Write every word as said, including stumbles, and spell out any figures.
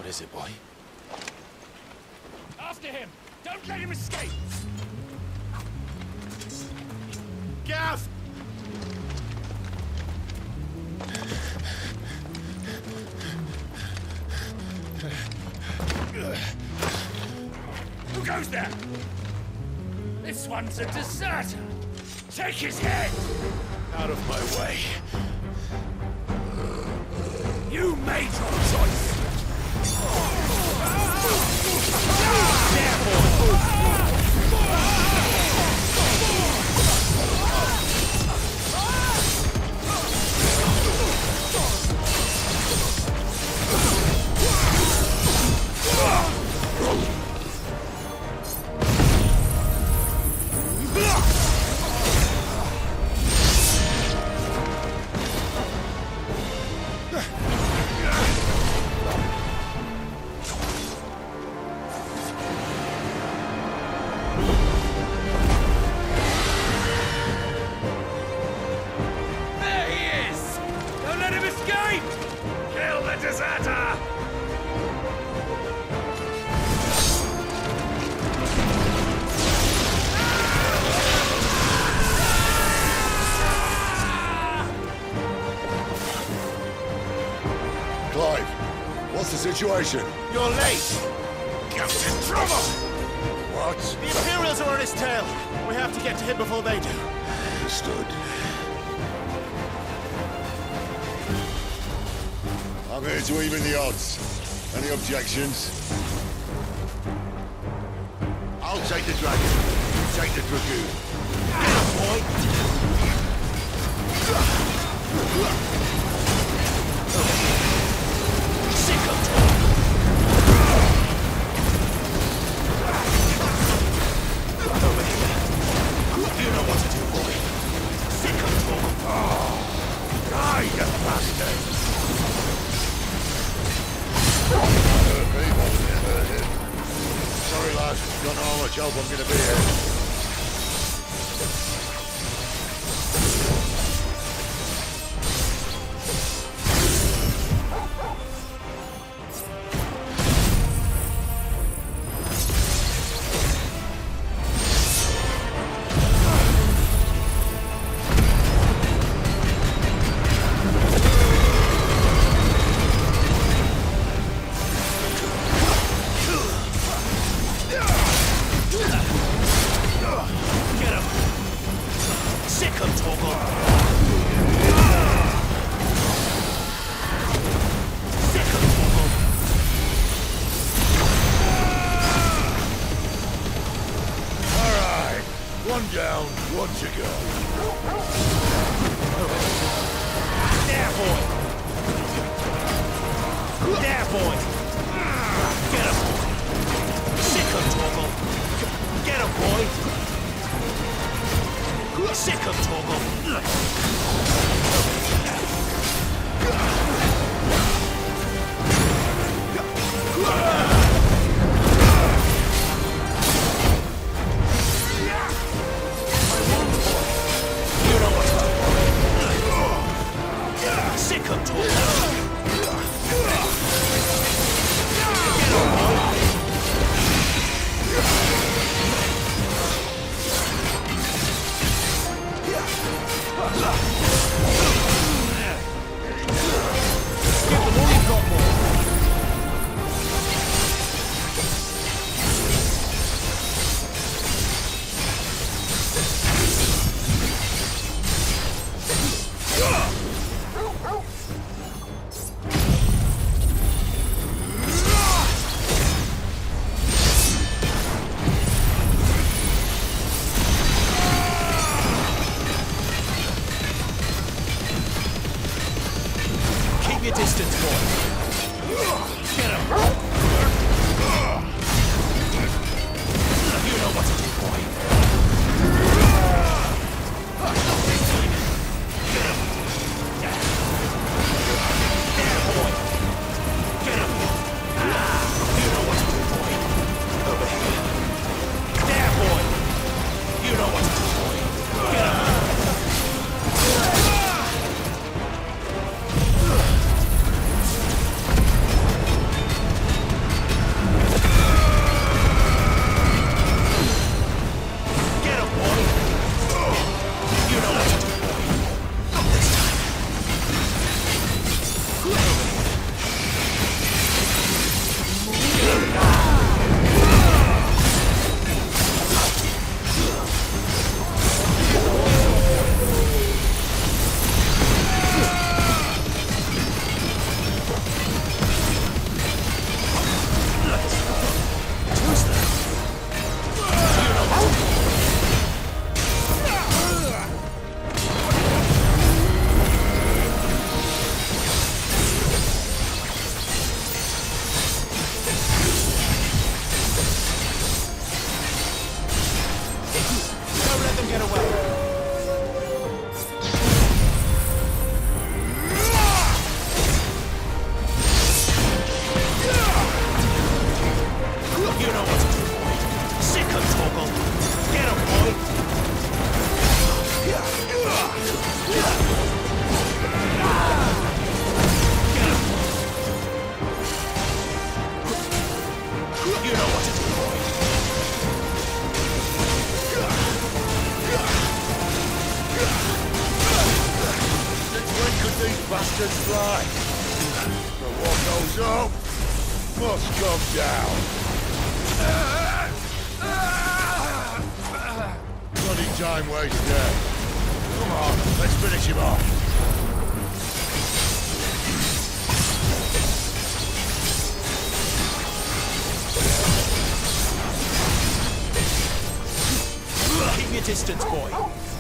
is it, boy? After him! Don't let him escape! Gav! Who goes there? This one's a deserter! Take his head! Out of my way. You made your choice! Situation. You're late! Captain in trouble! What? The Imperials are on his tail. We have to get to him before they do. Understood. I'm here to even the odds. Any objections? I'll take the dragon. You take the dragoon. You know what to do, boy. Sick of talk. Oh, die, you bastard! Sorry, lad. Don't know how much help I'm gonna be here. these bastards fly. But what goes up must come down. Bloody time waster. Come on, let's finish him off. Keep your distance, boy.